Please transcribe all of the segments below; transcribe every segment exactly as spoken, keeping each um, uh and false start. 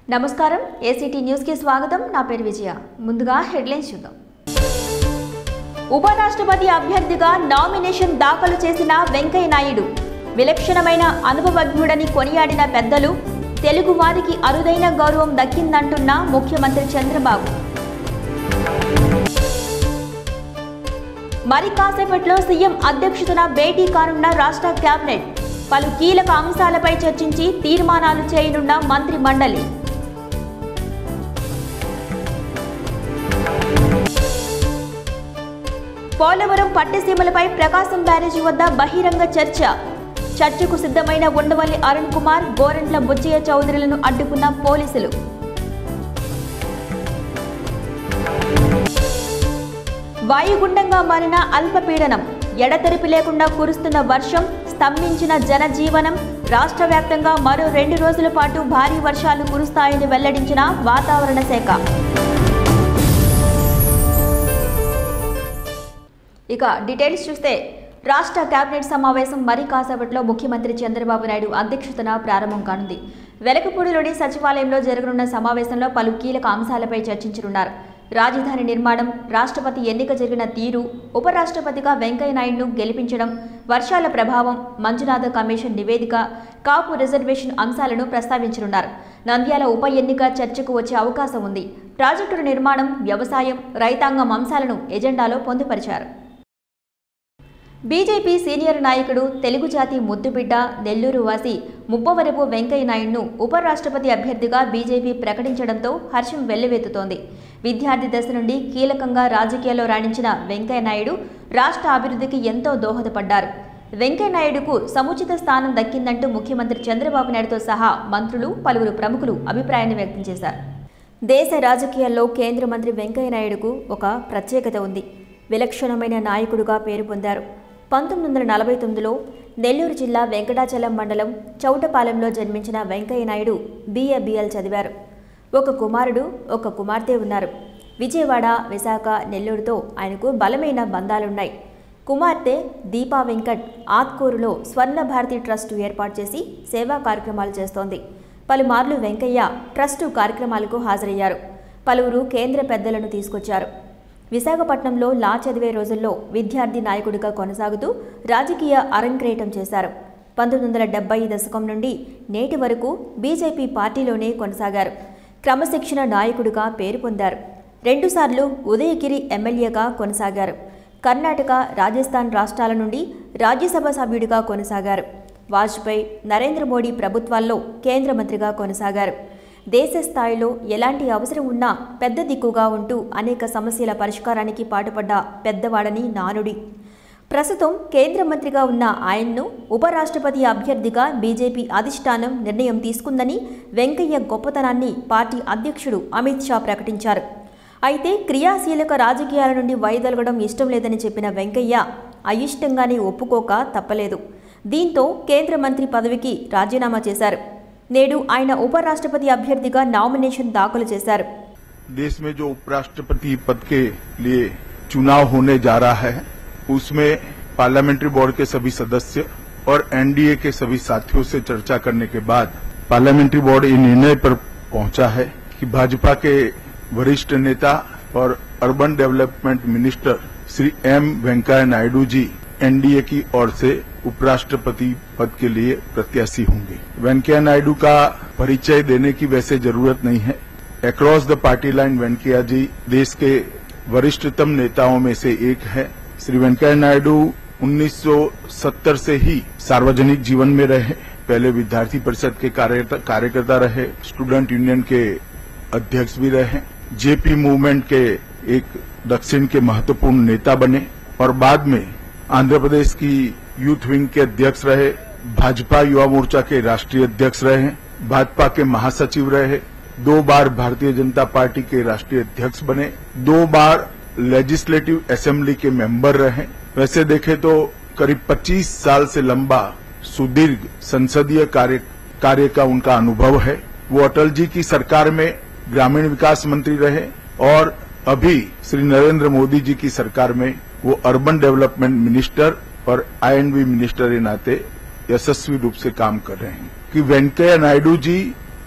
నమస్కారం ACT news కి స్వాగతం నా పేరు విజయ ముందుగా హెడ్లైన్స్ చూద్దాం ఉపరాష్ట్రపతి అభ్యర్థిగా నామినేషన్ దాఖలు చేసిన వెంకయ్య నాయుడు విలక్షణమైన అనుభవజ్ఞుడని కొనియాడిన పెద్దలు తెలుగు వారికి అరుదైన గౌరవం దక్కిందంటున్న ముఖ్యమంత్రి చంద్రబాబు మరి కాసేపట్లో సీఎం అధ్యక్షతన భేటీ కానున్న రాష్ట్ర కేబినెట్ పలు కీలక అంశాలపై చర్చించి తీర్మానాలు చేయనున్న మంత్రి మండలి పోలవరం పట్టిసీమలపై ప్రకాశం బ్యారేజీ వద్ద బహిరంగ చర్చ చర్చకు సిద్ధమైన ఉండవల్లి అరుణ్ కుమార్ గోరంట్ల బుచ్చయ్య చౌదరులను అడ్డుకున్న పోలీసులు వాయుగుండంగా మారిన అల్పపీడనం ఎడతెరిపి లేకుండా కురుస్తున్న వర్షం స్తంభించిన జనజీవనం రాష్ట్ర వ్యాప్తంగా మరో రెండు రోజుల పాటు భారీ వర్షాలు కురుస్తాయని వెల్లడించిన వాతావరణ శాఖ. ఇక డీటెయిల్స్ చూస్తే రాష్ట్ర కేబినెట్ సమావేశం మరి కాసేపట్లో ముఖ్యమంత్రి చంద్రబాబు నాయుడు అధ్యక్షతన ప్రారంభం కానుంది. వెలకపూడిలోని సచివాలయంలో జరగనున్న సమావేశంలో పలు కీలక అంశాలపై చర్చించనున్నారు. రాజధాని నిర్మాణం, రాష్ట్రపతి ఎన్నిక జరిగిన తీరు, ఉపరాష్ట్రపతిగా వెంకయ్య నాయుడును గెలిపించడం, వర్షాల ప్రభావం, మంజునాథ కమిషన్ నివేదిక, కాపు రిజర్వేషన్ అంశాలను ప్రస్తావించనున్నారు. నంద్యాల ఉప ఎన్నిక చర్చకు వచ్చే అవకాశం ఉంది. ప్రాజెక్టుల నిర్మాణం, వ్యవసాయం, రైతాంగం అంశాలను ఎజెండాలో పొందుపరిచారు. బీజేపీ సీనియర్ నాయకుడు, తెలుగు జాతి ముద్దుబిడ్డ, నెల్లూరు వాసి ముప్పవరపు వెంకయ్య నాయుడును ఉపరాష్ట్రపతి అభ్యర్థిగా బీజేపీ ప్రకటించడంతో హర్షం వెల్లువెత్తుతోంది. విద్యార్థి దశ నుండి కీలకంగా రాజకీయాల్లో రాణించిన వెంకయ్య నాయుడు రాష్ట్ర అభివృద్ధికి ఎంతో దోహదపడ్డారు. వెంకయ్య నాయుడుకు సముచిత స్థానం దక్కిందంటూ ముఖ్యమంత్రి చంద్రబాబు నాయుడుతో సహా మంత్రులు, పలువురు ప్రముఖులు అభిప్రాయాన్ని వ్యక్తం చేశారు. దేశ రాజకీయాల్లో కేంద్ర మంత్రి వెంకయ్య నాయుడుకు ఒక ప్రత్యేకత ఉంది. విలక్షణమైన నాయకుడుగా పేరు పొందారు. పంతొమ్మిది వందల నలభై తొమ్మిదిలో నెల్లూరు జిల్లా వెంకటాచలం మండలం చౌటపాలెంలో జన్మించిన వెంకయ్య నాయుడు బీఏ బీఎల్ చదివారు. ఒక కుమారుడు, ఒక కుమార్తె ఉన్నారు. విజయవాడ, విశాఖ, నెల్లూరుతో ఆయనకు బలమైన బంధాలున్నాయి. కుమార్తె దీపా వెంకట్ ఆత్కూరులో స్వర్ణ భారతి ట్రస్టు ఏర్పాటు చేసి సేవా కార్యక్రమాలు చేస్తోంది. పలుమార్లు వెంకయ్య ట్రస్టు కార్యక్రమాలకు హాజరయ్యారు. పలువురు కేంద్ర పెద్దలను తీసుకొచ్చారు. విశాఖపట్నంలో లా చదివే రోజుల్లో విద్యార్థి నాయకుడిగా కొనసాగుతూ రాజకీయ అరంక్రేటం చేశారు. పంతొమ్మిది వందల డెబ్బై దశకం నుండి నేటి వరకు బీజేపీ పార్టీలోనే కొనసాగారు. క్రమశిక్షణ నాయకుడిగా పేరు పొందారు. రెండుసార్లు ఉదయగిరి ఎమ్మెల్యేగా కొనసాగారు. కర్ణాటక, రాజస్థాన్ రాష్ట్రాల నుండి రాజ్యసభ సభ్యుడిగా కొనసాగారు. వాజ్పేయి, నరేంద్ర మోడీ ప్రభుత్వాల్లో కేంద్ర మంత్రిగా కొనసాగారు. దేశ స్థాయిలో ఎలాంటి అవసరం ఉన్నా పెద్ద దిక్కుగా ఉంటూ అనేక సమస్యల పరిష్కారానికి పాటుపడ్డ పెద్దవాడని నానుడి. ప్రస్తుతం కేంద్ర మంత్రిగా ఉన్న ఆయన్ను ఉపరాష్ట్రపతి అభ్యర్థిగా బీజేపీ అధిష్టానం నిర్ణయం తీసుకుందని వెంకయ్య గొప్పతనాన్ని పార్టీ అధ్యక్షుడు అమిత్ షా ప్రకటించారు. అయితే క్రియాశీలక రాజకీయాల నుండి వైదొలగడం ఇష్టం లేదని చెప్పిన వెంకయ్య అయిష్టంగానే ఒప్పుకోక తప్పలేదు. దీంతో కేంద్ర మంత్రి పదవికి రాజీనామా చేశారు. నేడు ఆయన ఉపరాష్ట్రపతి అభ్యర్థిగా నామినేషన్ దాఖలు చేశారు. देश में जो उपराष्ट्रपति पद के लिए चुनाव होने जा रहा है उसमें पार्लियामेंट्री बोर्ड के सभी सदस्य और एनडीए के सभी साथियों से चर्चा करने के बाद पार्लियामेंट्री बोर्ड इस निर्णय पर पहुंचा है कि भाजपा के वरिष्ठ नेता और urban development minister Shri M Venkaiah Naidu ji NDA की ओर से उपराष्ट्रपति पद के लिए प्रत्याशी होंगे. वेंकैया नायडू का परिचय देने की वैसे जरूरत नहीं है. Across the party line Venkaiah ji देश के वरिष्ठतम नेताओं में से एक है. श्री वेंकैया नायडू उन्नीस सौ सत्तर से ही सार्वजनिक जीवन में रहे. पहले विद्यार्थी परिषद के कार्यकर्ता रहे, स्टूडेंट यूनियन के अध्यक्ष भी रहे, जेपी मूवमेंट के एक दक्षिण के महत्वपूर्ण नेता बने और बाद में आंध्र प्रदेश की यूथ विंग के अध्यक्ष रहे, भाजपा युवा मोर्चा के राष्ट्रीय अध्यक्ष रहे, भाजपा के महासचिव रहे, दो बार भारतीय जनता पार्टी के राष्ट्रीय अध्यक्ष बने, दो बार लेजिस्लेटिव असेंबली के मेंबर रहे. वैसे देखें तो करीब पच्चीस साल से लंबा सुदीर्घ संसदीय कार्य कार्य का उनका अनुभव है. वो अटल जी की सरकार में ग्रामीण विकास मंत्री रहे और अभी श्री नरेंद्र मोदी जी की सरकार में वो अर्बन डेवलपमेंट मिनिस्टर और आईएनबी मिनिस्टर के नाते यशस्वी रूप से काम कर रहे हैं. कि Venkaiah Naidu ji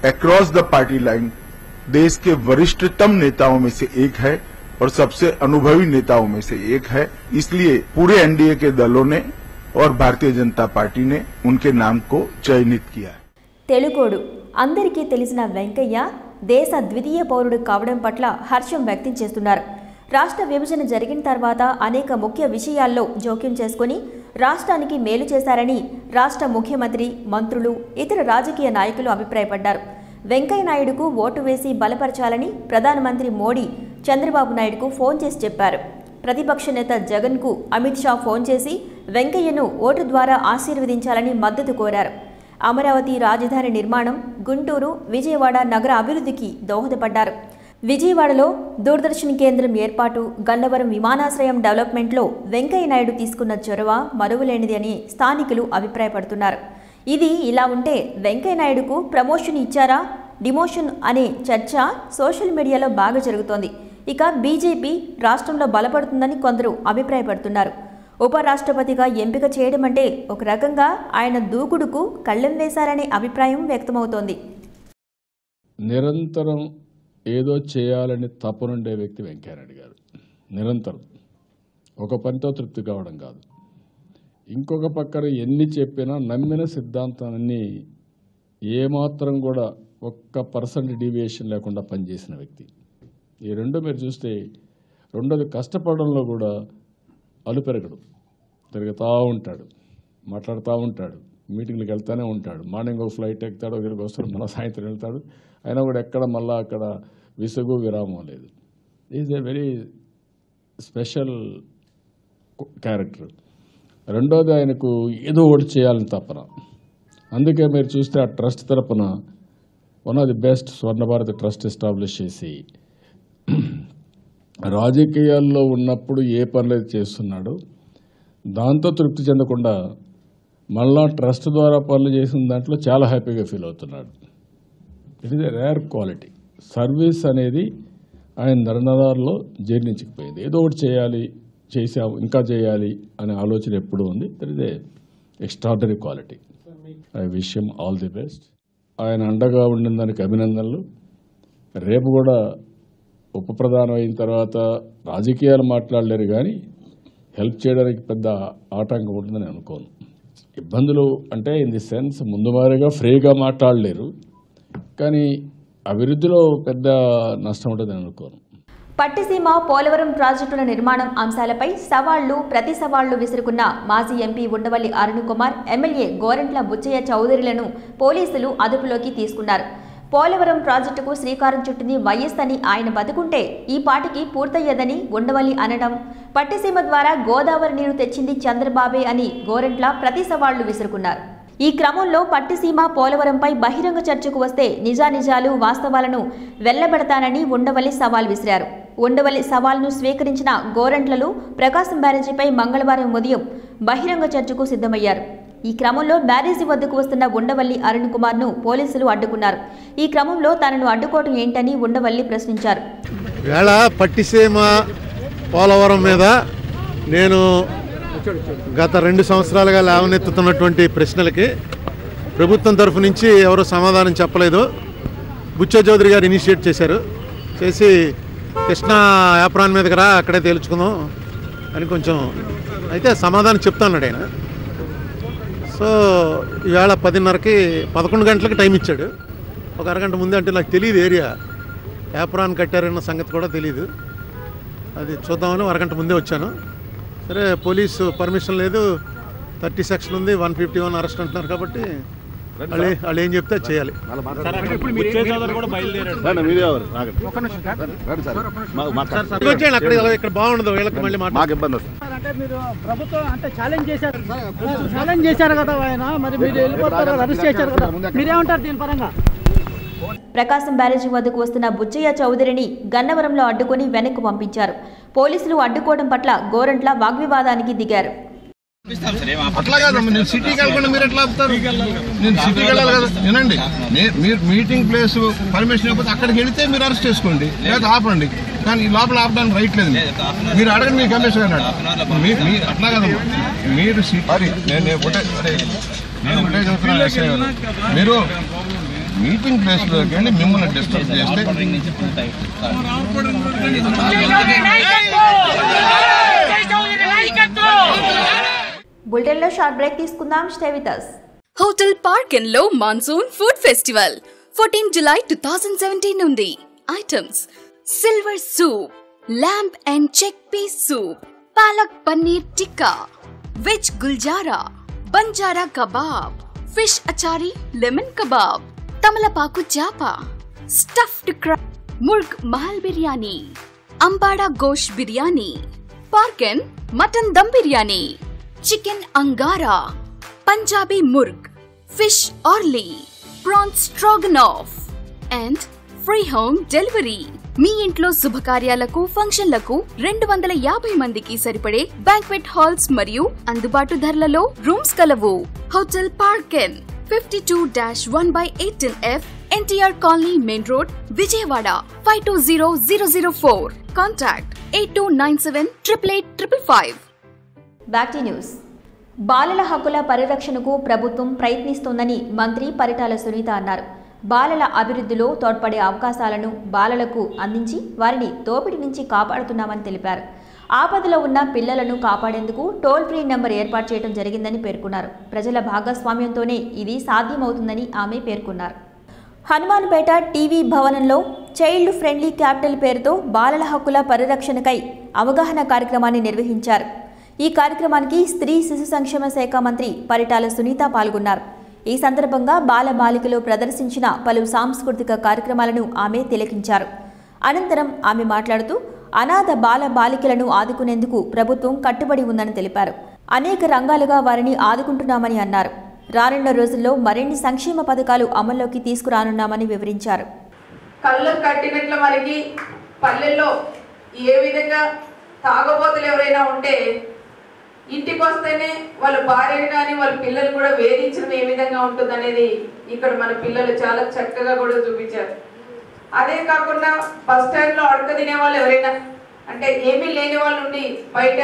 across the party line देश के वरिष्ठतम नेताओं में से एक है और सबसे अनुभवी नेताओं में से एक है। इसलिए पूरे एनडीए के दलों ने और भारतीय जनता पार्टी ने उनके नाम को चयनित किया है। తెలుగోడు అందరికీ తెలిసిన వెంకయ్య దేశ ద్వితీయ పౌరుడు కావడం పట్ల హర్షం వ్యక్తం చేస్తున్నారు. రాష్ట్ర విభజన జరిగిన తర్వాత అనేక ముఖ్య విషయాల్లో జోక్యం చేసుకుని రాష్ట్రానికి మేలు చేశారని రాష్ట్ర ముఖ్యమంత్రి, మంత్రులు, ఇతర రాజకీయ నాయకులు అభిప్రాయపడ్డారు. వెంకయ్య నాయుడుకు ఓటు వేసి బలపరచాలని ప్రధానమంత్రి మోడీ చంద్రబాబు నాయుడుకు ఫోన్ చేసి చెప్పారు. ప్రతిపక్ష నేత జగన్కు అమిత్ షా ఫోన్ చేసి వెంకయ్యను ఓటు ద్వారా ఆశీర్వదించాలని మద్దతు కోరారు. అమరావతి రాజధాని నిర్మాణం, గుంటూరు, విజయవాడ నగర అభివృద్ధికి దోహదపడ్డారు. విజయవాడలో దూరదర్శన్ కేంద్రం ఏర్పాటు, గన్నవరం విమానాశ్రయం డెవలప్మెంట్లో వెంకయ్య నాయుడు తీసుకున్న చొరవ మరువలేనిది అని స్థానికులు అభిప్రాయపడుతున్నారు. ఇది ఇలా ఉంటే వెంకయ్య నాయుడుకు ప్రమోషన్ ఇచ్చారా, డిమోషన్ అనే చర్చ సోషల్ మీడియాలో బాగా జరుగుతోంది. ఇక బీజేపీ రాష్ట్రంలో బలపడుతుందని కొందరు అభిప్రాయపడుతున్నారు. ఉపరాష్ట్రపతిగా ఎంపిక చేయడం అంటే ఒక రకంగా ఆయన దూకుడుకు కళ్ళెం వేశారనే అభిప్రాయం వ్యక్తమవుతోంది. నిరంతరం ఏదో చేయాలని తపనుండే వ్యక్తి వెంకయ్యనాయుడు గారు. నిరంతరం ఒక పనితో తృప్తి కావడం కాదు. ఇంకొక పక్కన ఎన్ని చెప్పినా నమ్మిన సిద్ధాంతాన్ని ఏమాత్రం కూడా ఒక్క పర్సెంట్ డీవియేషన్ లేకుండా పనిచేసిన వ్యక్తి. ఈ రెండు మీరు చూస్తే, రెండోది కష్టపడడంలో కూడా అలుపెరగడు. తిరుగుతూ ఉంటాడు, మాట్లాడుతూ ఉంటాడు, మీటింగ్లకు వెళ్తూనే ఉంటాడు. మార్నింగ్ ఒక ఫ్లైట్ ఎక్కుతాడు, ఒకరికి వస్తాడు, మళ్ళీ సాయంత్రం వెళ్తాడు. అయినా కూడా ఎక్కడ మళ్ళీ అక్కడ విసుగు విరామం లేదు. Is a very special character. రెండోది ఆయనకు ఏదో ఒకటి చేయాలని తపన. అందుకే మీరు చూస్తే ఆ ట్రస్ట్ తరపున one of the best Swarna Bharat trust establish చేసి రాజకీయాల్లో ఉన్నప్పుడు ఏ పనులు చేస్తున్నాడో దాంతో తృప్తి చెందకుండా మళ్ళా ట్రస్ట్ ద్వారా పనులు చేసిన దాంట్లో చాలా హ్యాపీగా ఫీల్ అవుతున్నాడు. It is a rare quality. Service అనేది ఆయన నరనరాల్లో జీర్ణించకపోయింది. ఏదో ఒకటి చేయాలి, చేసా ఇంకా చేయాలి అనే ఆలోచన ఎప్పుడూ ఉంది. That is a extraordinary quality. I wish him all the best. ఆయన అండగా ఉండిన దానికి అభినందనలు. రేపు కూడా ఉప ప్రధానం అయిన తర్వాత రాజకీయాలు మాట్లాడలేరు, కానీ హెల్ప్ చేయడానికి పెద్ద ఆటంకం ఉంటుందని అనుకోను. ఇబ్బందులు అంటే ఇన్ ది సెన్స్ ముందు మాదిరిగా ఫ్రీగా మాట్లాడలేరు, కానీ అభివృద్ధిలో పెద్ద నష్టం ఉంటుందని అనుకోను. పట్టిసీమ పోలవరం ప్రాజెక్టుల నిర్మాణం అంశాలపై సవాళ్లు ప్రతి సవాళ్లు విసురుకున్న మాజీ ఎంపీ ఉండవల్లి అరుణ్ కుమార్, ఎమ్మెల్యే గోరంట్ల బుచ్చయ్య చౌదరిలను పోలీసులు అదుపులోకి తీసుకున్నారు. పోలవరం ప్రాజెక్టుకు శ్రీకారం చుట్టింది వైఎస్ అని ఆయన బతుకుంటే ఈ పాటికి పూర్తయ్యేదని ఉండవల్లి అనడం, పట్టిసీమ ద్వారా గోదావరి నీరు తెచ్చింది చంద్రబాబే అని గోరంట్ల ప్రతి సవాళ్లు విసురుకున్నారు. ఈ క్రమంలో పట్టిసీమ పోలవరంపై బహిరంగ చర్చకు వస్తే నిజానిజాలు వాస్తవాలను వెళ్లబెడతానని ఉండవల్లి సవాల్ విసిరారు. ఉండవల్లి సవాల్ను స్వీకరించిన గోరంట్లలు ప్రకాశం బ్యారేజీపై మంగళవారం ఉదయం బహిరంగ చర్చకు సిద్ధమయ్యారు. ఈ క్రమంలో బ్యారేజీ వద్దకు వస్తున్న ఉండవల్లి అరుణ్ కుమార్ ను పోలీసులు అడ్డుకున్నారు. ఈ క్రమంలో తనను అడ్డుకోవడం ఏంటని ఉండవల్లి ప్రశ్నించారు. వేళ పట్టిసీమ పోలవరం మీద నేను గత రెండు సంవత్సరాలుగా లేవనెత్తుతున్నటువంటి ప్రశ్నలకి ప్రభుత్వం తరఫు నుంచి ఎవరు సమాధానం చెప్పలేదు. బుచ్చయ్య చౌదరి గారు ఇనిషియేట్ చేశారు. చేసి కృష్ణా యాప్రాన్ మీదకి రా, అక్కడే తేల్చుకుందాం అని కొంచెం అయితే సమాధానం చెప్తాన్నాడు ఆయన. సో ఈవేళ పదిన్నరకి పదకొండు గంటలకి టైం ఇచ్చాడు. ఒక అరగంట ముందే, అంటే నాకు తెలియదు ఏరియా యాప్రాన్ కట్టారన్న సంగతి కూడా తెలియదు. అది చూద్దామని అరగంట ముందే వచ్చాను. సరే పోలీసు పర్మిషన్ లేదు, థర్టీ సెక్షన్ ఉంది, వన్ ఫిఫ్టీ వన్ అరెస్ట్ అంటున్నారు కాబట్టి వాళ్ళు వాళ్ళు ఏం చెప్తే చేయాలి. అక్కడ ఇక్కడ బాగుండదు, వీళ్ళకి మళ్ళీ మాకు ఇబ్బంది వస్తుంది. ప్రభుత్వం అంటే ఛాలెంజ్ చేశారు ఛాలెంజ్ చేశారు కదా ఆయన, మరి మీరు వెళ్ళిపోతారు, అరెస్ట్ చేశారు కదా, మీరేమంటారు దీని పరంగా? ప్రకాశం బ్యారేజీ వద్దకు వస్తున్న బుచ్చయ్య చౌదరిని గన్నవరంలో అడ్డుకుని వెనక్కు పంపించారు. పోలీసులు అడ్డుకోవడం పట్ల గోరంట్ల వాగ్వివాదానికి దిగారు. అట్లా కాదమ్మా, నేను సిటీకి వెళ్ళకుండా మీరు ఎట్లా ఆపుతారు? నేను సిటీకి వెళ్ళాలి కదా. వినండి, మీరు మీటింగ్ ప్లేస్ పర్మిషన్ ఇవ్వకపోతే అక్కడికి వెళితే మీరు అరెస్ట్ చేసుకోండి, లేదా ఆపండి. కానీ ఈ లోపల ఆపడానికి రైట్ లేదు. మీరు అడగండి, మీ కమిషనర్ అన్నాడు. అట్లా కదమ్మా, మీరు సిటీ నేను ఒకటే నేను ఒకటే చెప్తున్నాను, మీరు మీటింగ్ ప్లేస్ లోకి వెళ్ళి మిమ్మల్ని డిస్టర్బ్ చేస్తే బులెటిన్ లో షార్ట్ బ్రేక్ తీసుకుందాం. Stay with us. Hotel Parken లో monsoon food festival fourteen July two thousand seventeen నుండి. Items: silver soup, lamb and chickpeas soup, palak paneer tikka, veg Gulzara, Banjara kebab, fish achari, lemon kebab, తమలపాకు చాప, stuffed crab, murgh Mahal biryani, Ambada gosht biryani, Parken mutton dum biryani, chicken angara, Punjabi murgh, fish orly, prawns stroganoff and free home delivery. మీ ఇంట్లో శుభకార్యాలకు, ఫంక్షన్లకు రెండు వందల యాభై మందికి సరిపడే బ్యాంక్వెట్ హాల్స్ మరియు అందుబాటు ధరలలో రూమ్స్ కలవు. Hotel Parken fifty two dash one by eighteen F NTR colony, main road, Vijayawada five two zero zero zero four. Contact eight two nine seven triple eight triple five. Back to news. బాలల హక్కుల పరిరక్షణకు ప్రభుత్వం ప్రయత్నిస్తోందని మంత్రి పరిటాల సునీత అన్నారు. బాలల అభివృద్ధిలో తోడ్పడే అవకాశాలను బాలలకు అందించి వారిని దోపిడీ నుంచి కాపాడుతున్నామని తెలిపారు. ఆపదలో ఉన్న పిల్లలను కాపాడేందుకు టోల్ ఫ్రీ నెంబర్ ఏర్పాటు చేయడం జరిగిందని పేర్కొన్నారు. ప్రజల భాగస్వామ్యంతోనే ఇది సాధ్యమవుతుందని ఆమె పేర్కొన్నారు. హనుమాన్పేట టీవీ భవనంలో చైల్డ్ ఫ్రెండ్లీ క్యాపిటల్ పేరుతో బాలల హక్కుల పరిరక్షణకై అవగాహన కార్యక్రమాన్ని నిర్వహించారు. ఈ కార్యక్రమానికి స్త్రీ శిశు సంక్షేమ శాఖ మంత్రి పరిటాల సునీత పాల్గొన్నారు. ఈ సందర్భంగా బాల బాలికలు ప్రదర్శించిన పలు సాంస్కృతిక కార్యక్రమాలను ఆమె తిలకించారు. అనంతరం ఆమె మాట్లాడుతూ అనాథ బాల బాలికలను ఆదుకునేందుకు ప్రభుత్వం కట్టుబడి ఉందని తెలిపారు. అనేక రంగాలుగా వారిని ఆదుకుంటున్నామని అన్నారు. రానున్న రోజుల్లో మరిన్ని సంక్షేమ పథకాలు అమల్లోకి తీసుకురానున్నామని వివరించారు. కళ్ళు కట్టినట్లు మనకి పల్లెల్లో ఏ విధంగా తాగబోతులు ఎవరైనా ఉంటే ఇంటికి వస్తేనే వాళ్ళ భార్యను కానీ వాళ్ళ పిల్లలు కూడా వేధించడం ఏ విధంగా ఉంటుంది అనేది ఇక్కడ మన పిల్లలు చాలా చక్కగా కూడా చూపించారు. అదే కాకుండా బస్ స్టాండ్ లో అడక తినే వాళ్ళు ఎవరైనా అంటే ఏమీ లేని వాళ్ళు ఉండి బయట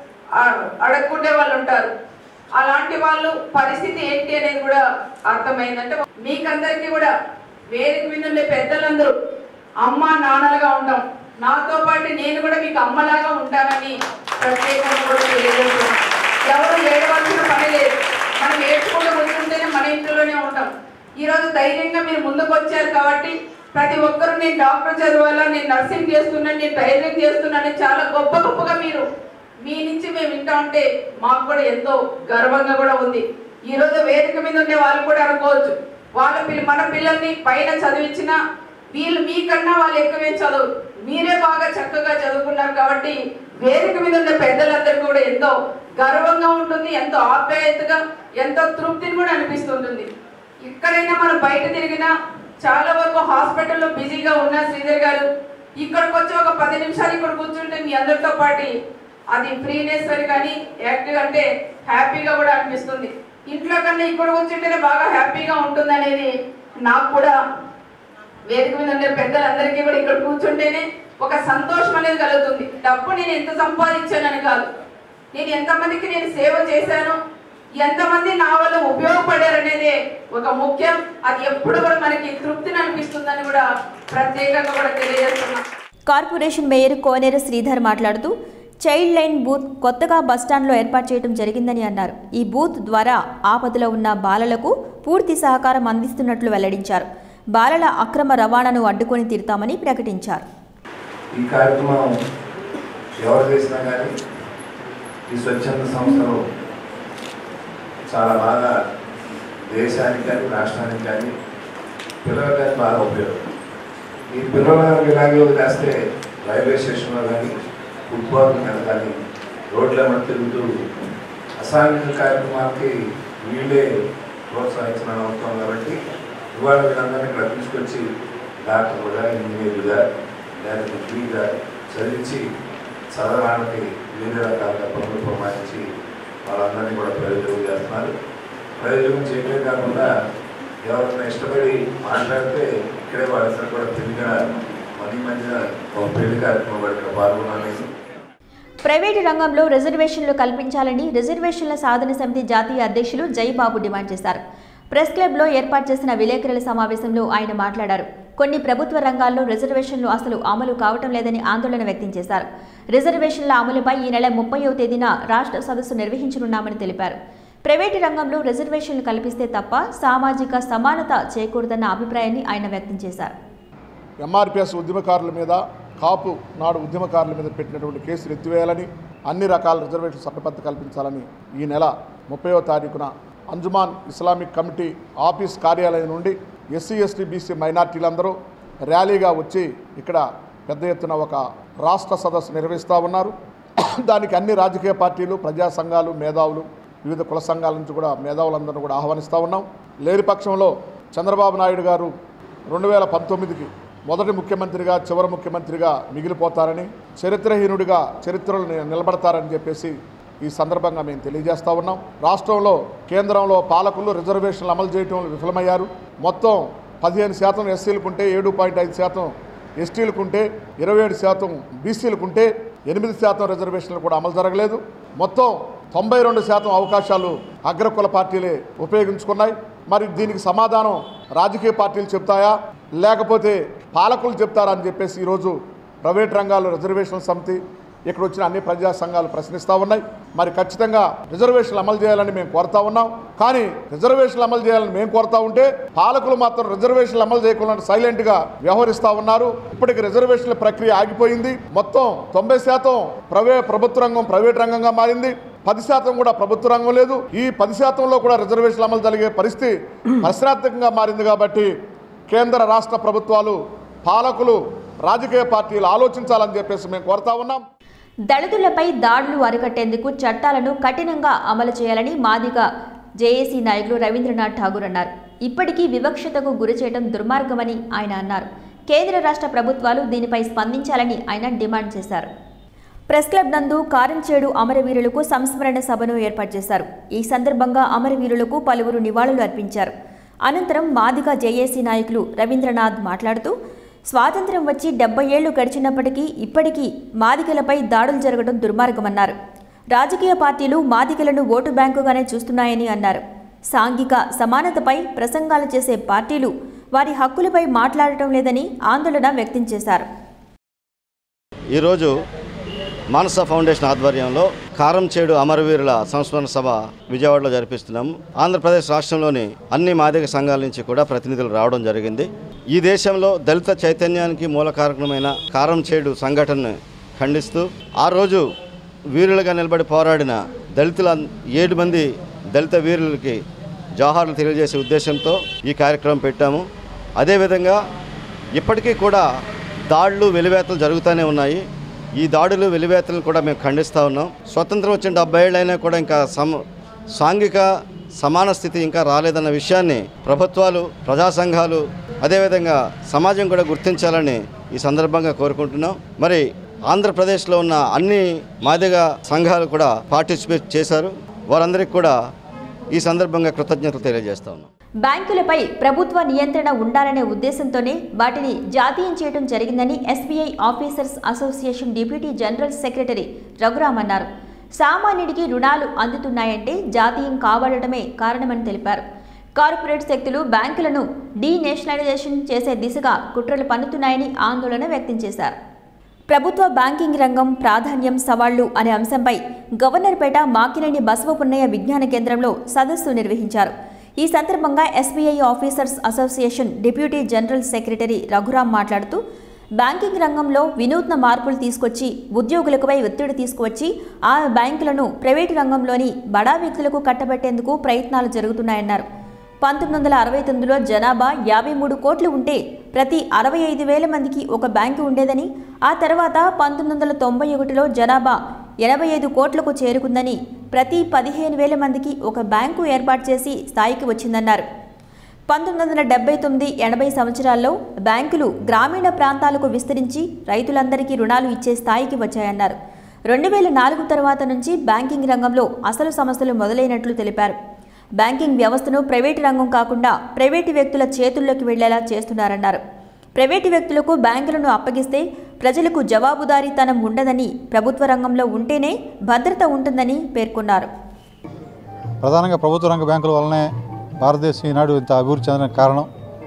అడగకుండే వాళ్ళు ఉంటారు. అలాంటి వాళ్ళు పరిస్థితి ఏంటి అనేది కూడా అర్థమైందంటే మీకందరికీ కూడా వేదిక మీద ఉండే పెద్దలందరూ అమ్మ నాన్నలుగా ఉంటాం. నాతో పాటు నేను కూడా మీకు అమ్మలాగా ఉంటానని ప్రత్యేకంగా కూడా తెలియజేస్తున్నాం. ఎవరు ఏడవలసిన పని లేదు. మనం ఏడ్చుకుంటూ కూర్చుంటేనే మన ఇంట్లోనే ఉంటాం. ఈరోజు ధైర్యంగా మీరు ముందుకు వచ్చారు కాబట్టి ప్రతి ఒక్కరు నేను డాక్టర్ చదవాలా, నేను నర్సింగ్ చేస్తున్నాను, నేను టైలరింగ్ చేస్తున్నాను చాలా గొప్ప గొప్పగా మీరు మీ నుంచి మేము వింటా ఉంటే మాకు కూడా ఎంతో గర్వంగా కూడా ఉంది. ఈరోజు వేదిక మీద ఉండే వాళ్ళు కూడా అనుకోవచ్చు వాళ్ళ పిల్ల మన పిల్లల్ని పైన చదివించినా వీళ్ళు మీకన్నా వాళ్ళు ఎక్కువే చదువు మీరే బాగా చక్కగా చదువుకున్నారు కాబట్టి వేదిక మీద ఉన్న పెద్దలందరికీ కూడా ఎంతో గర్వంగా ఉంటుంది, ఎంతో ఆప్యాయతగా, ఎంతో తృప్తిని కూడా అనిపిస్తుంటుంది. ఇక్కడైనా మనం బయట తిరిగినా చాలా వరకు హాస్పిటల్లో బిజీగా ఉన్న శ్రీధర్ గారు ఇక్కడికి వచ్చి ఒక పది నిమిషాలు ఇక్కడ కూర్చుంటే మీ అందరితో పాటు అది ఫ్రీనెస్ అని కానీ యాక్టివ్ అంటే హ్యాపీగా కూడా అనిపిస్తుంది. ఇంట్లో కన్నా ఇక్కడ కూర్చుంటేనే బాగా హ్యాపీగా ఉంటుంది అనేది నాకు కూడా వేదిక మీద ఉండే పెద్దలందరికీ కూడా ఇక్కడ కూర్చుంటేనే ఒక సంతోషం అనేది కలుగుతుంది. డబ్బు నేను ఎంత సంపాదించానని కాదు, నేను ఎంతమందికి నేను సేవ చేశాను, ఎంతమంది నా వల్ల ఉపయోగపడారు అనేది ఒక ముఖ్యం. అది ఎప్పుడు కూడా మనకి తృప్తిని అనిపిస్తుందని కూడా ప్రత్యేకంగా కూడా తెలియజేస్తున్నాం. కార్పొరేషన్ మేయర్ కోనేరు శ్రీధర్ మాట్లాడుతూ చైల్డ్ లైన్ బూత్ కొత్తగా బస్టాండ్లో ఏర్పాటు చేయడం జరిగిందని అన్నారు. ఈ బూత్ ద్వారా ఆపదలో ఉన్న బాలలకు పూర్తి సహకారం అందిస్తున్నట్లు వెల్లడించారు. బాలల అక్రమ రవాణాను అడ్డుకొని తీరుతామని ప్రకటించారు. ఈ కార్యక్రమం ఎవరు చేసినా కానీ ఈ స్వచ్ఛంద సంస్థలు చాలా బాగా దేశానికి కానీ రాష్ట్రానికి కానీ పిల్లలకు కానీ బాగా ఉపయోగం. ఈ పిల్లలకు ఇలాగే వదిలేస్తే రైల్వే స్టేషన్లో కానీ ఫుట్బాల్ మీద కానీ రోడ్ల మధ్య తిరుగుతూ అసాంఘిక కార్యక్రమాలకి వీళ్ళే ప్రోత్సహించిన అవసరం కాబట్టి ఇవాళ వీళ్ళందరినీ ఇక్కడ తీసుకొచ్చి డాక్టర్లుగా, ఇంజనీర్లుగా, లేకపోతే ఫ్రీగా చదివించి చదవడానికి వివిధ రకాలుగా పనులు ప్రమాణించి వాళ్ళందరినీ కూడా ప్రయోజనం చేస్తున్నారు. ప్రయోజనం చేయడమే కాకుండా ఎవరైనా ఇష్టపడి మాట్లాడితే ఇక్కడే వాళ్ళందరూ కూడా పెళ్లిగా మనీ మధ్య ఒక పెళ్లి కార్యక్రమం కూడా ఇక్కడ పాల్గొనాలి. ప్రైవేటు రంగంలో రిజర్వేషన్లు కల్పించాలని రిజర్వేషన్ల సాధన సమితి జాతీయ అధ్యక్షులు జైబాబు డిమాండ్ చేశారు. ప్రెస్ క్లబ్లో ఏర్పాటు చేసిన విలేకరుల సమావేశంలో ఆయన మాట్లాడారు. కొన్ని ప్రభుత్వ రంగాల్లో రిజర్వేషన్లు అసలు అమలు కావటం లేదని ఆందోళన వ్యక్తం చేశారు. రిజర్వేషన్ల అమలుపై ఈ నెల ముప్పైవ తేదీన రాష్ట్ర సదస్సు నిర్వహించనున్నామని తెలిపారు. ప్రైవేటు రంగంలో రిజర్వేషన్లు కల్పిస్తే తప్ప సామాజిక సమానత చేకూరదన్న అభిప్రాయాన్ని ఆయన వ్యక్తం చేశారు. ఎంఆర్పిఎస్ ఉద్యమకారుల మీద, కాపు నాడు ఉద్యమకారుల మీద పెట్టినటువంటి కేసులు ఎత్తివేయాలని, అన్ని రకాల రిజర్వేషన్ చట్టబద్ధత కల్పించాలని ఈ నెల ముప్పైవ తారీఖున అంజుమాన్ ఇస్లామిక్ కమిటీ ఆఫీస్ కార్యాలయం నుండి ఎస్సీ ఎస్టీ బీసీ మైనార్టీలందరూ ర్యాలీగా వచ్చి ఇక్కడ పెద్ద ఎత్తున ఒక రాష్ట్ర సదస్సు నిర్వహిస్తూ ఉన్నారు. దానికి అన్ని రాజకీయ పార్టీలు, ప్రజా సంఘాలు, మేధావులు, వివిధ కుల సంఘాల నుంచి కూడా మేధావులందరూ కూడా ఆహ్వానిస్తూ ఉన్నాం. లేని పక్షంలో చంద్రబాబు నాయుడు గారు రెండు వేల పంతొమ్మిదికి మొదటి ముఖ్యమంత్రిగా, చివరి ముఖ్యమంత్రిగా మిగిలిపోతారని, చరిత్రహీనుడిగా చరిత్రలు నిలబడతారని చెప్పేసి ఈ సందర్భంగా మేము తెలియజేస్తూ ఉన్నాం. రాష్ట్రంలో కేంద్రంలో పాలకులు రిజర్వేషన్లు అమలు చేయడంలో విఫలమయ్యారు. మొత్తం పదిహేను శాతం ఎస్సీలకుంటే, ఏడు పాయింట్ ఐదు శాతం ఎస్టీలకుంటే, ఇరవై ఏడు శాతం బీసీలకుంటే, ఎనిమిది శాతం రిజర్వేషన్లు కూడా అమలు జరగలేదు. మొత్తం తొంభై రెండు శాతం అవకాశాలు అగ్రకుల పార్టీలే ఉపయోగించుకున్నాయి. మరి దీనికి సమాధానం రాజకీయ పార్టీలు చెప్తాయా, లేకపోతే పాలకులు చెప్తారా అని చెప్పేసి ఈరోజు ప్రైవేట్ రంగాల్లో రిజర్వేషన్ సమితి, ఇక్కడ వచ్చిన అన్ని ప్రజా సంఘాలు ప్రశ్నిస్తూ ఉన్నాయి. మరి ఖచ్చితంగా రిజర్వేషన్లు అమలు చేయాలని మేము కోరుతా ఉన్నాం. కానీ రిజర్వేషన్లు అమలు చేయాలని మేము కోరుతా ఉంటే పాలకులు మాత్రం రిజర్వేషన్లు అమలు చేయకుండా సైలెంట్గా వ్యవహరిస్తూ ఉన్నారు. ఇప్పటికి రిజర్వేషన్ల ప్రక్రియ ఆగిపోయింది. మొత్తం తొంభై శాతం ప్రైవే ప్రభుత్వ రంగం ప్రైవేట్ రంగంగా మారింది. పది శాతం కూడా ప్రభుత్వ రంగం లేదు. ఈ పది శాతంలో కూడా రిజర్వేషన్లు అమలు జరిగే పరిస్థితి ప్రశ్నార్థకంగా మారింది. కాబట్టి కేంద్ర రాష్ట్ర ప్రభుత్వాలు, పాలకులు, రాజకీయ పార్టీలు ఆలోచించాలని చెప్పేసి మేము కోరుతా ఉన్నాం. దళితులపై దాడులు అరికట్టేందుకు చట్టాలను కఠినంగా అమలు చేయాలని మాదిగ జేఏసీ నాయకులు రవీంద్రనాథ్ ఠాగూర్ అన్నారు. ఇప్పటికీ వివక్షతకు గురి చేయడం దుర్మార్గమని ఆయన అన్నారు. కేంద్ర రాష్ట్ర ప్రభుత్వాలు దీనిపై స్పందించాలని ఆయన డిమాండ్ చేశారు. ప్రెస్ క్లబ్ నందు కారంచేడు అమరవీరులకు సంస్మరణ సభను ఏర్పాటు చేశారు. ఈ సందర్భంగా అమరవీరులకు పలువురు నివాళులు అర్పించారు. అనంతరం మాదిగ జేఏసీ నాయకులు రవీంద్రనాథ్ మాట్లాడుతూ, స్వాతంత్ర్యం వచ్చి డెబ్బై ఏళ్లు గడిచినప్పటికీ ఇప్పటికీ మాదిగలపై దాడులు జరగడం దుర్మార్గమన్నారు. రాజకీయ పార్టీలు మాదిగలను ఓటు బ్యాంకుగానే చూస్తున్నాయని అన్నారు. సాంఘిక సమానతపై ప్రసంగాలు చేసే పార్టీలు వారి హక్కులపై మాట్లాడటం లేదని ఆందోళన వ్యక్తం చేశారు. ఈరోజు మానస ఫౌండేషన్ ఆధ్వర్యంలో కారంచేడు అమరవీరుల సంస్మరణ సభ విజయవాడలో జరిపిస్తున్నాము. ఆంధ్రప్రదేశ్ రాష్ట్రంలోని అన్ని మాదిగ సంఘాల నుంచి కూడా ప్రతినిధులు రావడం జరిగింది. ఈ దేశంలో దళిత చైతన్యానికి మూల కారణమైన కారంచేడు సంఘటనను ఖండిస్తూ ఆ రోజు వీరులుగా నిలబడి పోరాడిన దళితుల ఏడు మంది దళిత వీరులకి జోహార్లు తెలియజేసే ఉద్దేశంతో ఈ కార్యక్రమం పెట్టాము. అదేవిధంగా ఇప్పటికీ కూడా దాడులు వెలివేతలు జరుగుతూనే ఉన్నాయి. ఈ దాడులు వెలివేతలను కూడా మేము ఖండిస్తూ ఉన్నాం. స్వతంత్రం వచ్చిన డెబ్బై ఏళ్ళైనా కూడా ఇంకా సమ సాంఘిక సమాన స్థితి ఇంకా రాలేదన్న విషయాన్ని ప్రభుత్వాలు, ప్రజా సంఘాలు, అదేవిధంగా సమాజం కూడా గుర్తించాలని ఈ సందర్భంగా కోరుకుంటున్నాం. మరి ఆంధ్రప్రదేశ్లో ఉన్న అన్ని మాదిగ సంఘాలు కూడా పార్టిసిపేట్ చేశారు. వారందరికీ కూడా ఈ సందర్భంగా కృతజ్ఞతలు తెలియజేస్తా ఉన్నాం. బ్యాంకులపై ప్రభుత్వ నియంత్రణ ఉండాలనే ఉద్దేశంతోనే వాటిని జాతీయం చేయడం జరిగిందని SBI officers association deputy general secretary Raghuram అన్నారు. సామాన్యుడికి రుణాలు అందుతున్నాయంటే జాతీయం కావాలటమే కారణమని తెలిపారు. కార్పొరేట్ శక్తులు బ్యాంకులను డీనేషనలైజేషన్ చేసే దిశగా కుట్రలు పన్నుతున్నాయని ఆందోళన వ్యక్తం చేశారు. ప్రభుత్వ బ్యాంకింగ్ రంగం ప్రాధాన్యం, సవాళ్లు అనే అంశంపై గవర్నర్పేట మాకినేని బసవపున్నయ్య విజ్ఞాన కేంద్రంలో సదస్సు నిర్వహించారు. ఈ సందర్భంగా SBI officers association deputy general secretary Raghuram మాట్లాడుతూ, బ్యాంకింగ్ రంగంలో వినూత్న మార్పులు తీసుకొచ్చి ఉద్యోగులపై ఒత్తిడి తీసుకువచ్చి ఆ బ్యాంకులను ప్రైవేటు రంగంలోని బడా వ్యక్తులకు కట్టబెట్టేందుకు ప్రయత్నాలు జరుగుతున్నాయన్నారు. పంతొమ్మిది వందల అరవై తొమ్మిదిలో జనాభా యాభై మూడు కోట్లు ఉంటే ప్రతి అరవై ఐదు వేల మందికి ఒక బ్యాంకు ఉండేదని, ఆ తర్వాత పంతొమ్మిది వందల తొంభై ఒకటిలో జనాభా ఎనభై ఐదు కోట్లకు చేరుకుందని, ప్రతి పదిహేను వేల మందికి ఒక బ్యాంకు ఏర్పాటు చేసి స్థాయికి వచ్చిందన్నారు. పంతొమ్మిది వందల డెబ్బై తొమ్మిది ఎనభై సంవత్సరాల్లో బ్యాంకులు గ్రామీణ ప్రాంతాలకు విస్తరించి రైతులందరికీ రుణాలు ఇచ్చే స్థాయికి వచ్చాయన్నారు. రెండు వేల నాలుగు తర్వాత నుంచి బ్యాంకింగ్ రంగంలో అసలు సమస్యలు మొదలైనట్లు తెలిపారు. బ్యాంకింగ్ వ్యవస్థను ప్రైవేటు రంగం కాకుండా ప్రైవేటు వ్యక్తుల చేతుల్లోకి వెళ్లేలా చేస్తున్నారన్నారు. ప్రైవేటు వ్యక్తులకు బ్యాంకులను అప్పగిస్తే ప్రజలకు జవాబుదారీతనం ఉండదని, ప్రభుత్వ రంగంలో ఉంటేనే భద్రత ఉంటుందని పేర్కొన్నారు. ప్రధానంగా ప్రభుత్వ రంగ బ్యాంకుల వల్లనే భారతదేశం ఈనాడు ఇంత అభివృద్ధి చెందడానికి కారణం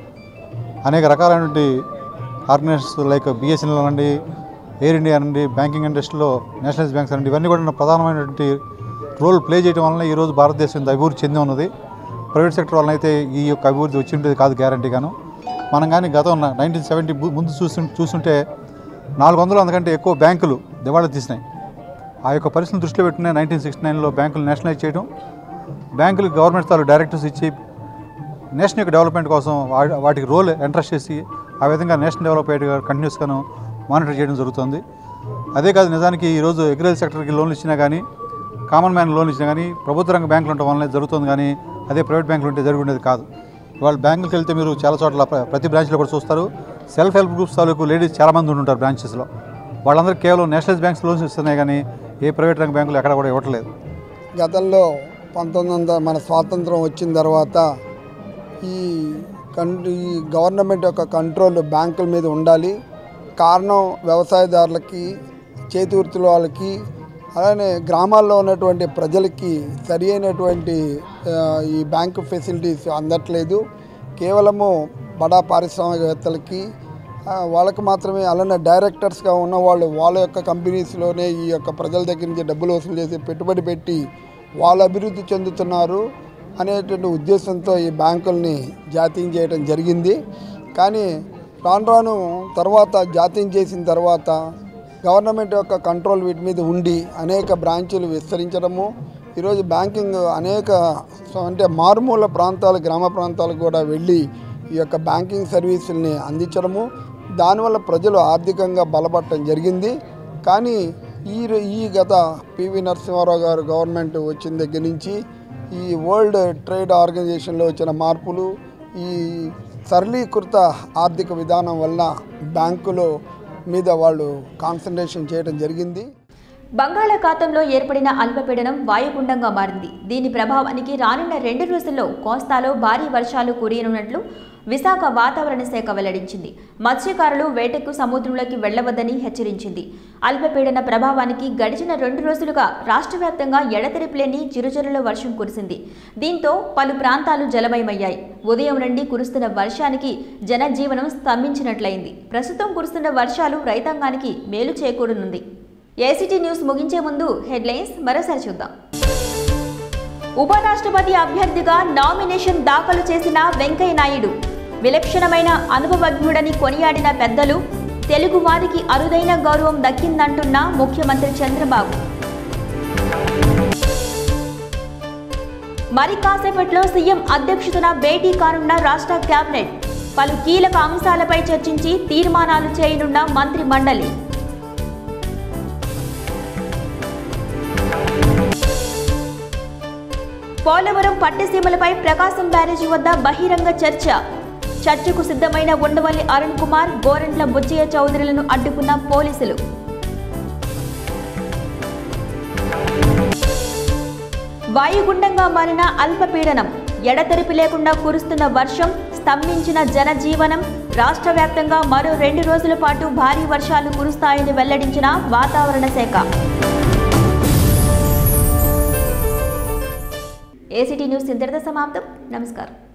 అనేక రకాలైనటువంటి ఆర్గనైజేషన్స్ లైక్ బిఎస్ఎన్ఎల్ అనండి, ఎయిర్ ఇండియా అనండి, బ్యాంకింగ్ ఇండస్ట్రీలో నేషనలైజ్ బ్యాంక్స్ అనండి, ఇవన్నీ కూడా ప్రధానమైనటువంటి రోల్ ప్లే చేయడం వలన ఈరోజు భారతదేశం ఇంత అభివృద్ధి చెంది ఉన్నది. ప్రైవేట్ సెక్టర్ వలన అయితే ఈ యొక్క అభివృద్ధి వచ్చి ఉండేది కాదు గ్యారంటీగాను. మనం కానీ గతం నైన్టీన్ సెవెంటీ ముందు చూసు చూస్తుంటే నాలుగు వందలు అంతకంటే ఎక్కువ బ్యాంకులు దివాళా తీసినాయి. ఆ యొక్క పరిస్థితిని దృష్టిలో పెట్టుకునే నైన్టీన్ సిక్స్టీ నైన్లో బ్యాంకులు నేషనలైజ్ చేయడం, బ్యాంకులు గవర్నమెంట్ తాలూ డైరెక్టర్స్ ఇచ్చి నేషన్ యొక్క డెవలప్మెంట్ కోసం వాటికి రోల్ ఎంట్రస్ట్ చేసి ఆ విధంగా నేషన్ డెవలప్ అయ్యేట్టుగా కంటిన్యూస్గాను మానిటర్ చేయడం జరుగుతుంది. అదే కాదు, నిజానికి ఈరోజు అగ్రికల్చర్ సెక్టర్కి లోన్లు ఇచ్చినా కానీ, కామన్ మ్యాన్ లోన్లు ఇచ్చినా కానీ ప్రభుత్వ రంగ బ్యాంకులు ఉండటం వల్లనే జరుగుతుంది, కానీ అదే ప్రైవేట్ బ్యాంకులు ఉంటే జరిగి ఉండేది కాదు. ఇవాళ బ్యాంకులకు వెళ్తే మీరు చాలా చోట్ల ప్రతి బ్రాంచ్లో కూడా చూస్తారు, సెల్ఫ్ హెల్ప్ గ్రూప్స్ తాలూకు లేడీస్ చాలామంది ఉంటుంటారు బ్రాంచెస్లో. వాళ్ళందరూ కేవలం నేషనలైజ్ బ్యాంక్స్ లోన్స్ ఇస్తున్నాయి, కానీ ఏ ప్రైవేట్ రంగ బ్యాంకులు ఎక్కడ కూడా ఇవ్వట్లేదు. గతంలో పంతొమ్మిది వందల మన స్వాతంత్రం వచ్చిన తర్వాత ఈ కన్ ఈ గవర్నమెంట్ యొక్క కంట్రోల్ బ్యాంకుల మీద ఉండాలి. కారణం వ్యవసాయదారులకి, చేతి వృత్తుల వాళ్ళకి, అలానే గ్రామాల్లో ఉన్నటువంటి ప్రజలకి సరి అయినటువంటి ఈ బ్యాంకు ఫెసిలిటీస్ అందట్లేదు. కేవలము బడా పారిశ్రామికవేత్తలకి వాళ్ళకి మాత్రమే, అలానే డైరెక్టర్స్గా ఉన్నవాళ్ళు వాళ్ళ యొక్క కంపెనీస్లోనే ఈ యొక్క ప్రజల దగ్గర నుంచి డబ్బులు వసూలు చేసి పెట్టుబడి పెట్టి వాళ్ళు అభివృద్ధి చెందుతున్నారు అనేటువంటి ఉద్దేశంతో ఈ బ్యాంకుల్ని జాతీయం చేయడం జరిగింది. కానీ రాను రాను తర్వాత జాతీయం చేసిన తర్వాత గవర్నమెంట్ యొక్క కంట్రోల్ వీటి మీద ఉండి అనేక బ్రాంచీలు విస్తరించడము, ఈరోజు బ్యాంకింగ్ అనేక అంటే మారుమూల ప్రాంతాలు, గ్రామ ప్రాంతాలకు కూడా వెళ్ళి ఈ యొక్క బ్యాంకింగ్ సర్వీసుల్ని అందించడము, దానివల్ల ప్రజలు ఆర్థికంగా బలపడటం జరిగింది. కానీ ఈ ఈ గత పివి నరసింహారావు గారు గవర్నమెంట్ వచ్చిన దగ్గర నుంచి ఈ వరల్డ్ ట్రేడ్ ఆర్గనైజేషన్లో వచ్చిన మార్పులు, ఈ సరళీకృత ఆర్థిక విధానం వల్ల బ్యాంకులో మీద వాళ్ళు కాన్సన్ట్రేషన్ చేయడం జరిగింది. బంగాళాఖాతంలో ఏర్పడిన అల్పపీడనం వాయుగుండంగా మారింది. దీని ప్రభావానికి రానున్న రెండు రోజుల్లో కోస్తాలో భారీ వర్షాలు కురియనున్నట్లు విశాఖ వాతావరణ శాఖ వెల్లడించింది. మత్స్యకారులు వేటకు సముద్రంలోకి వెళ్లవద్దని హెచ్చరించింది. అల్పపీడన ప్రభావానికి గడిచిన రెండు రోజులుగా రాష్ట్ర వ్యాప్తంగా ఎడతెరిపిలేని చిరుజల్లుల వర్షం కురిసింది. దీంతో పలు ప్రాంతాలు జలమయమయ్యాయి. ఉదయం నుండి కురుస్తున్న వర్షానికి జనజీవనం స్తంభించినట్లయింది. ప్రస్తుతం కురుస్తున్న వర్షాలు రైతాంగానికి మేలు చేకూరనుంది. ఏసీటీ న్యూస్ ముగించే ముందు హెడ్లైన్స్ మరోసారి చూద్దాం. ఉపరాష్ట్రపతి అభ్యర్థిగా నామినేషన్ దాఖలు చేసిన వెంకయ్య నాయుడు విలక్షణమైన అనుభవజ్ఞుడని కొనియాడిన పెద్దలు, తెలుగు వారికి అరుదైన గౌరవం దక్కిందంటున్న ముఖ్యమంత్రి చంద్రబాబు. మరి కాసేపట్లో సీఎం అధ్యక్షతన భేటీ కానున్న రాష్ట్ర కేబినెట్. పలు కీలక అంశాలపై చర్చించి తీర్మానాలు చేయనున్న మంత్రి మండలి. పోలవరం పట్టిసీమలపై ప్రకాశం బ్యారేజీ వద్ద బహిరంగ చర్చ. చర్చకు సిద్ధమైన ఉండవల్లి అరుణ్ కుమార్, గోరంట్ల బుచ్చయ్య చౌదరులను అడ్డుకున్న పోలీసులు. వాయుగుండంగా మారిన అల్పపీడనం, ఎడతెరిపి లేకుండా కురుస్తున్న వర్షం, స్తంభించిన జనజీవనం. రాష్ట్ర వ్యాప్తంగా మరో రెండు రోజుల పాటు భారీ వర్షాలు కురుస్తాయని వెల్లడించిన వాతావరణ శాఖ. ఏసీటీ న్యూస్ ఇంతటితో సమాప్తం. నమస్కారం.